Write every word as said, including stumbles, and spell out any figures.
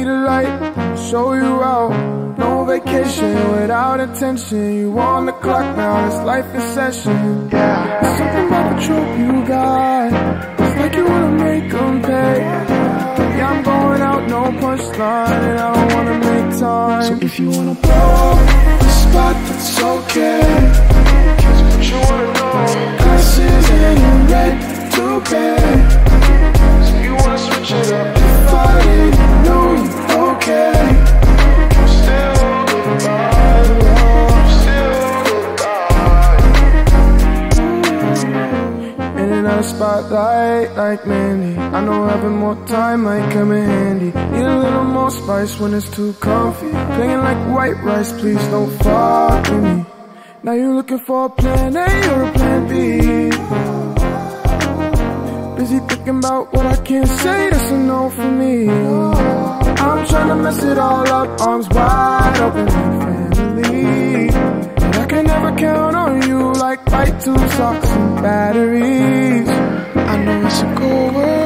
need a light, show you out. No vacation without intention. You on the clock now, this life in session. Yeah, there's something about the trope you got. It's like you wanna make them pay. Yeah, I'm going out, no punchline, and I don't wanna make time. So if you wanna blow the spot, that's okay. Cause what you wanna know, glasses and you're ready to pay. So you wanna switch it up. If I didn't know you, okay. I'm still alive, I'm still alive. In and out of spotlight like Mandy. I know having more time might come in handy. Need a little more spice when it's too comfy. Playing like white rice, please don't fuck with me. Now you're looking for a plan A or a plan B. Busy thinking about what I can't say, that's a no for me. I'm trying to mess it all up, arms wide open like family. But I can never count on you like white two socks and batteries. I know it's a cold world,